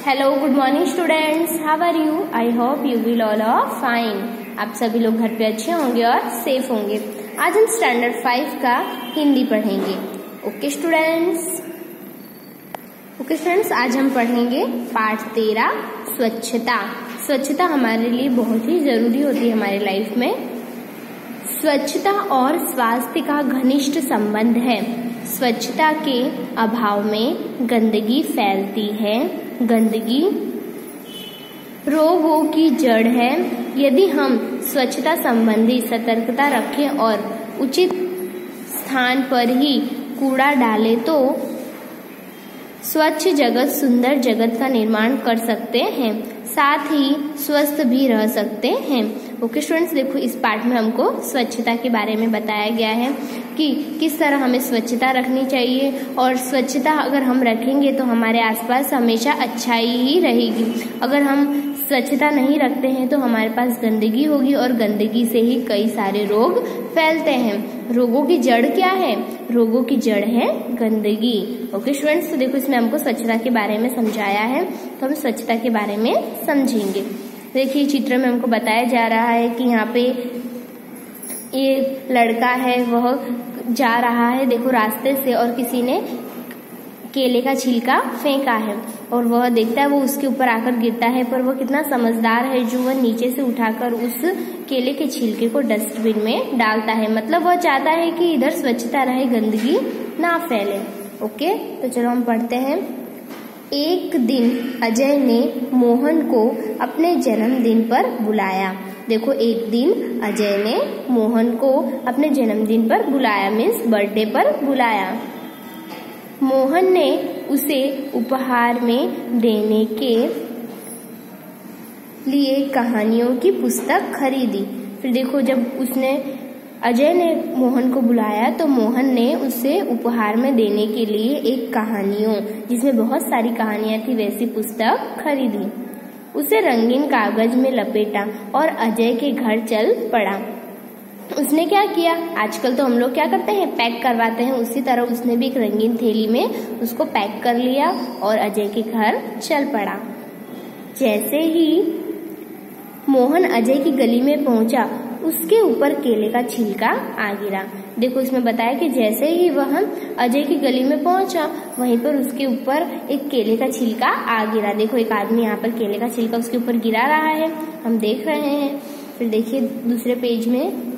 Hello, good morning students, how are you? I hope you will all are fine. आप सभी लोग घर पे अच्छे होंगे और सेफ होंगे। आज हम स्टैंडर्ड 5 का हिंदी पढ़ेंगे। ओके स्टूडेंट्स, आज हम पढ़ेंगे पाठ 13 स्वच्छता। स्वच्छता हमारे लिए बहुत ही जरूरी होती है हमारी लाइफ में। स्वच्छता और स्वास्थ्य का घनिष्ठ संबंध है। स्वच्छता के अभाव में गंदगी फैलती है। गंदगी रोगों की जड़ है। यदि हम स्वच्छता संबंधी सतर्कता रखें और उचित स्थान पर ही कूड़ा डालें तो स्वच्छ जगत सुंदर जगत का निर्माण कर सकते हैं, साथ ही स्वस्थ भी रह सकते हैं। ओके स्टूडेंट्स, देखो इस पाठ में हमको स्वच्छता के बारे में बताया गया है कि किस तरह हमें स्वच्छता रखनी चाहिए, और स्वच्छता अगर हम रखेंगे तो हमारे आसपास हमेशा अच्छाई ही रहेगी। अगर हम स्वच्छता नहीं रखते हैं तो हमारे पास गंदगी होगी और गंदगी से ही कई सारे रोग फैलते हैं। रोगों की जड़ क्या है? रोगों की जड़ है गंदगी। ओके स्टूडेंट्स, तो देखो इसमें हमको स्वच्छता के बारे में समझाया है, तो हम स्वच्छता के बारे में समझेंगे। देखिए चित्र में हमको बताया जा रहा है कि यहाँ पे ये लड़का है, वह जा रहा है देखो रास्ते से, और किसी ने केले का छिलका फेंका है और वह देखता है वो उसके ऊपर आकर गिरता है, पर वह कितना समझदार है जो वह नीचे से उठाकर उस केले के छिलके को डस्टबिन में डालता है। मतलब वह चाहता है कि इधर स्वच्छता रहे, गंदगी ना फैले। ओके, तो चलो हम पढ़ते हैं। एक दिन अजय ने मोहन को अपने जन्मदिन पर बुलाया। देखो एक दिन अजय ने मोहन को अपने जन्मदिन पर बुलाया, मीन्स बर्थडे पर बुलाया। मोहन ने उसे उपहार में देने के लिए कहानियों की पुस्तक खरीदी। फिर देखो जब अजय ने मोहन को बुलाया तो मोहन ने उसे उपहार में देने के लिए एक कहानियों, जिसमें बहुत सारी कहानियां थी, वैसी पुस्तक खरीदी। उसे रंगीन कागज में लपेटा और अजय के घर चल पड़ा। उसने क्या किया? आजकल तो हम लोग क्या करते हैं, पैक करवाते हैं, उसी तरह उसने भी एक रंगीन थैली में उसको पैक कर लिया और अजय के घर चल पड़ा। जैसे ही मोहन अजय की गली में पहुंचा, उसके ऊपर केले का छिलका आ गिरा। देखो इसमें बताया कि जैसे ही वह अजय की गली में पहुंचा, वहीं पर उसके ऊपर एक केले का छिलका आ गिरा। देखो एक आदमी यहाँ पर केले का छिलका उसके ऊपर गिरा रहा है, हम देख रहे हैं। फिर देखिए दूसरे पेज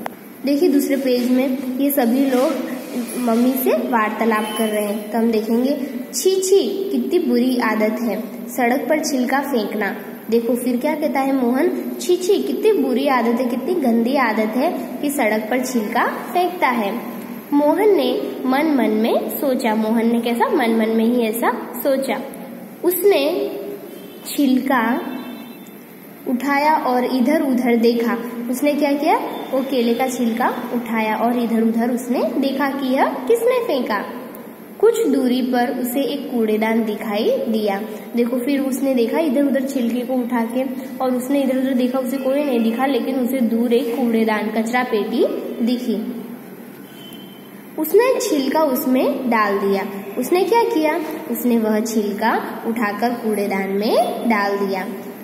में ये सभी लोग मम्मी से वार्तालाप कर रहे हैं। तो हम देखेंगे, छी छी कितनी बुरी आदत है सड़क पर छिलका फेंकना। देखो फिर क्या कहता है मोहन, छी छी कितनी बुरी आदत है, कितनी गंदी आदत है कि सड़क पर छिलका फेंकता है। मोहन ने मन मन में सोचा। मोहन ने कैसा? मन मन में ही ऐसा सोचा। उसने छिलका उठाया और इधर उधर देखा। उसने क्या किया? वो केले का छिलका उठाया और इधर उधर उसने देखा कि यह किसने फेंका। कुछ दूरी पर उसे एक कूड़ेदान दिखाई दिया। देखो फिर उसने देखा इधर उधर छिलके को उठा के, और उसने इधर उधर देखा, उसे कोई नहीं दिखा, लेकिन उसे दूर एक कूड़ेदान, कचरा पेटी दिखी। उसने छिलका उसमें डाल दिया। उसने क्या किया? उसने वह छिलका उठाकर कूड़ेदान में डाल दिया।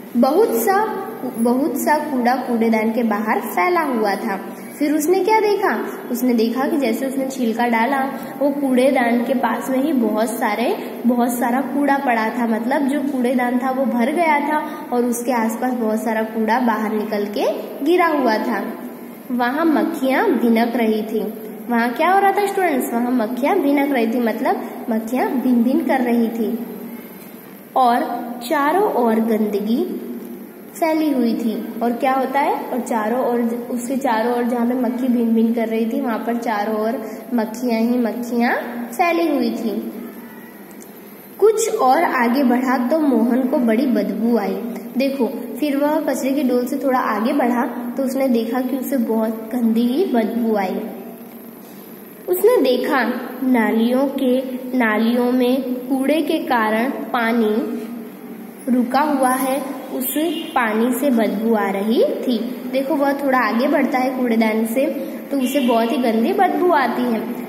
बहुत सा कूड़ा कूड़ेदान के बाहर फैला हुआ था। फिर उसने क्या देखा? उसने देखा कि जैसे उसने छिलका डाला, वो कूड़ेदान के पास में ही बहुत सारा कूड़ा पड़ा था। मतलब जो कूड़ेदान था वो भर गया था और उसके आसपास बहुत सारा कूड़ा बाहर निकल के गिरा हुआ था। वहाँ मक्खियाँ भिनक रही थी। वहाँ क्या हो रहा था स्टूडेंट्स? वहाँ मक्खियाँ भिनक रही थी, मतलब मक्खियाँ भिन भिन कर रही थी और चारों ओर गंदगी फैली हुई थी। और क्या होता है? और उसके चारों ओर जहाँ पे मक्खी भिन भिन कर रही थी, वहां पर चारों ओर मक्खियां ही मक्खियां फैली हुई थी। कुछ और आगे बढ़ा तो मोहन को बड़ी बदबू आई। देखो फिर वह कचरे की डोल से थोड़ा आगे बढ़ा तो उसने देखा कि उसे बहुत गंदी ही बदबू आई। उसने देखा नालियों में कूड़े के कारण पानी रुका हुआ है, उस पानी से बदबू आ रही थी। देखो वह थोड़ा आगे बढ़ता है कूड़ेदान से तो उसे बहुत ही गंदी बदबू आती है।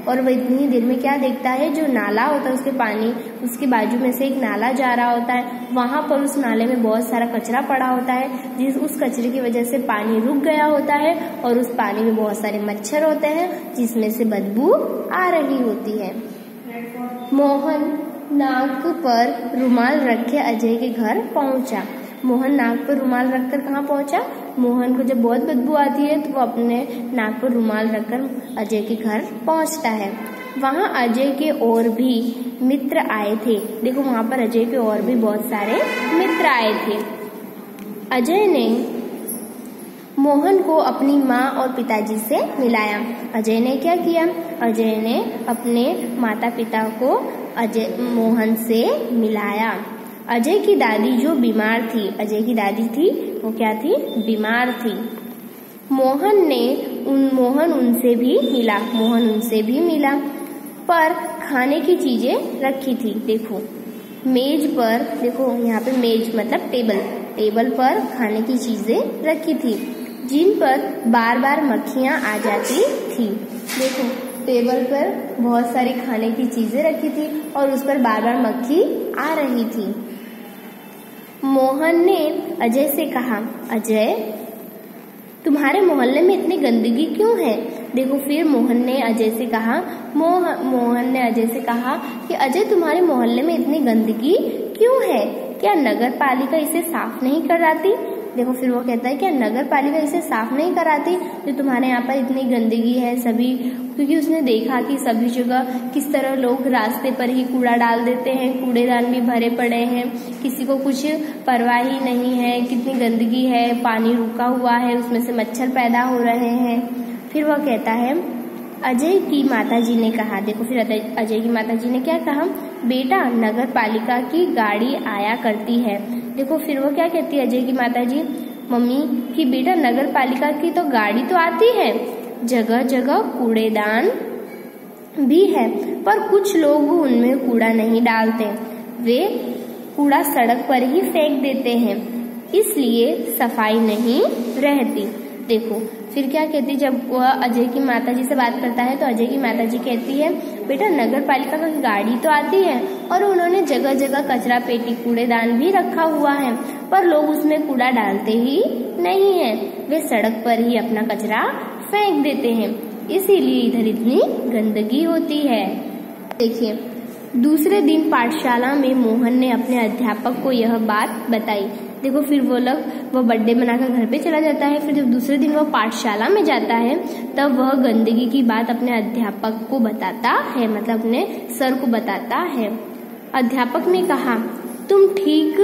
और वह इतनी ही देर में क्या देखता है, जो नाला होता है उसके पानी, उसके बाजू में से एक नाला जा रहा होता है, वहां पर उस नाले में बहुत सारा कचरा पड़ा होता है, उस कचरे की वजह से पानी रुक गया होता है और उस पानी में बहुत सारे मच्छर होते हैं जिसमें से बदबू आ रही होती है। मोहन नाक पर रुमाल रखे अजय के घर पहुंचा। मोहन नाक पर रुमाल रखकर कहाँ पहुंचा? मोहन को जब बहुत बदबू आती है तो वो अपने नाक पर रुमाल रखकर अजय के घर पहुंचता है। वहां अजय के और भी मित्र आए थे। देखो वहां पर अजय के और भी बहुत सारे मित्र आए थे। अजय ने मोहन को अपनी माँ और पिताजी से मिलाया। अजय ने क्या किया? अजय ने अपने माता पिता को मोहन से मिलाया। अजय की दादी जो बीमार थी, अजय की दादी थी वो क्या थी? बीमार थी। मोहन उनसे भी मिला पर खाने की चीजें रखी थी। देखो मेज पर, देखो यहाँ पे मेज मतलब टेबल पर खाने की चीजें रखी थी जिन पर बार बार मक्खियां आ जाती थी। देखो टेबल पर बहुत सारी खाने की चीजें रखी थी और उस पर बार बार मक्खी आ रही थी। मोहन ने अजय से कहा, अजय तुम्हारे मोहल्ले में इतनी गंदगी क्यों है? देखो फिर मोहन ने अजय से कहा कि अजय तुम्हारे मोहल्ले में इतनी गंदगी क्यों है? क्या नगर पालिका इसे साफ नहीं कराती? देखो फिर वो कहता है क्या नगर पालिका इसे साफ नहीं कराती जो तुम्हारे यहाँ पर इतनी गंदगी है सभी? क्योंकि उसने देखा कि सभी जगह किस तरह लोग रास्ते पर ही कूड़ा डाल देते हैं, कूड़ेदान भी भरे पड़े हैं, किसी को कुछ परवाह ही नहीं है, कितनी गंदगी है, पानी रुका हुआ है, उसमें से मच्छर पैदा हो रहे हैं। फिर वह कहता है अजय की माताजी ने कहा, देखो फिर अजय की माताजी ने क्या कहा? बेटा नगर पालिका की गाड़ी आया करती है। देखो फिर वो क्या कहती है अजय की माताजी मम्मी कि बेटा नगर पालिका की तो गाड़ी तो आती है, जगह जगह कूड़ेदान भी है, पर कुछ लोग उनमें कूड़ा नहीं डालते, वे कूड़ा सड़क पर ही फेंक देते हैं, इसलिए सफाई नहीं रहती। देखो फिर क्या कहती, जब वह अजय की माताजी से बात करता है तो अजय की माताजी कहती है बेटा नगर पालिका की गाड़ी तो आती है और उन्होंने जगह जगह कचरा पेटी कूड़ेदान भी रखा हुआ है, पर लोग उसमें कूड़ा डालते ही नहीं है, वे सड़क पर ही अपना कचरा फेंक देते हैं, इसीलिए इधर इतनी गंदगी होती है। देखिए दूसरे दिन पाठशाला में मोहन ने अपने अध्यापक को यह बात बताई। देखो फिर वो बर्थडे मनाकर घर पे चला जाता है। फिर जब दूसरे दिन वो पाठशाला में जाता है तब वह गंदगी की बात अपने अध्यापक को बताता है, मतलब अपने सर को बताता है। अध्यापक ने कहा तुम ठीक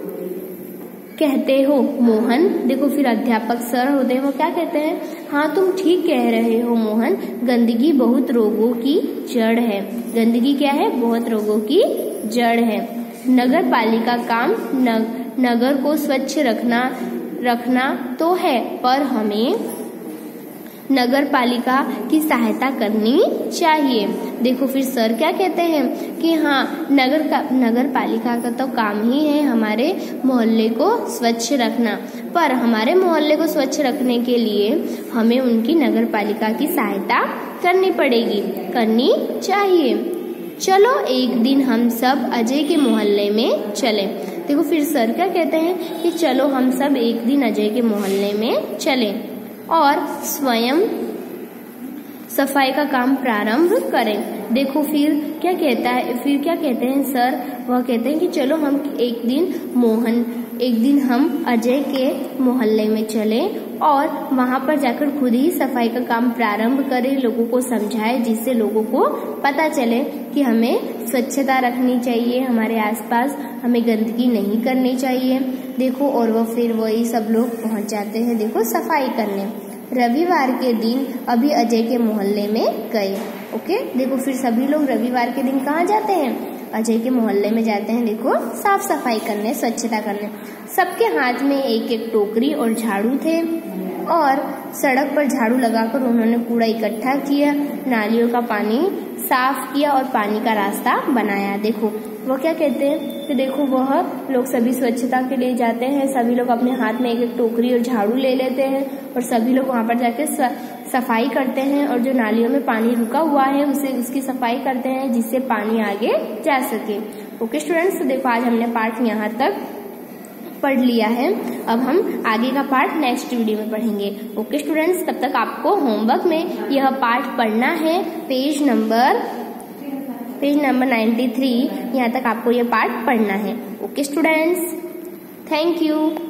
कहते हो मोहन। देखो फिर अध्यापक सर होते हैं वो क्या कहते हैं? हाँ तुम ठीक कह रहे हो मोहन, गंदगी बहुत रोगों की जड़ है। गंदगी क्या है? बहुत रोगों की जड़ है। नगर पालिका काम नगर को स्वच्छ रखना तो है, पर हमें नगर पालिका की सहायता करनी चाहिए। देखो फिर सर क्या कहते हैं कि हाँ नगर पालिका का तो काम ही है हमारे मोहल्ले को स्वच्छ रखना, पर हमारे मोहल्ले को स्वच्छ रखने के लिए हमें उनकी नगर पालिका की सहायता करनी चाहिए। चलो एक दिन हम सब अजय के मोहल्ले में चलें। देखो फिर सर क्या कहते हैं कि चलो हम सब एक दिन अजय के मोहल्ले में चलें और स्वयं सफाई का काम प्रारंभ करें। देखो फिर क्या कहते हैं सर? वह कहते हैं कि चलो हम एक दिन हम अजय के मोहल्ले में चलें और वहां पर जाकर खुद ही सफाई का काम प्रारंभ करें, लोगों को समझाएं, जिससे लोगों को पता चले कि हमें स्वच्छता रखनी चाहिए, हमारे आसपास हमें गंदगी नहीं करनी चाहिए। देखो और वो फिर वही सब लोग पहुंच जाते हैं देखो सफाई करने। रविवार के दिन अभी अजय के मोहल्ले में गए। ओके देखो फिर सभी लोग रविवार के दिन कहाँ जाते हैं? अजय के मोहल्ले में जाते हैं देखो साफ सफाई करने, स्वच्छता करने। सबके हाथ में एक एक टोकरी और झाड़ू थे और सड़क पर झाड़ू लगाकर उन्होंने कूड़ा इकट्ठा किया, नालियों का पानी साफ किया और पानी का रास्ता बनाया। देखो वो क्या कहते हैं कि देखो वह लोग सभी स्वच्छता के लिए जाते हैं, सभी लोग अपने हाथ में एक एक टोकरी और झाड़ू ले लेते हैं और सभी लोग वहां पर जाके सफाई करते हैं और जो नालियों में पानी रुका हुआ है उसकी सफाई करते हैं जिससे पानी आगे जा सके। ओके स्टूडेंट्स, तो देखो आज हमने पाठ यहाँ तक पढ़ लिया है। अब हम आगे का पार्ट नेक्स्ट वीडियो में पढ़ेंगे। ओके स्टूडेंट्स, तब तक आपको होमवर्क में यह पाठ पढ़ना है। पेज नंबर 93 यहाँ तक आपको यह पाठ पढ़ना है। Okay students, thank you.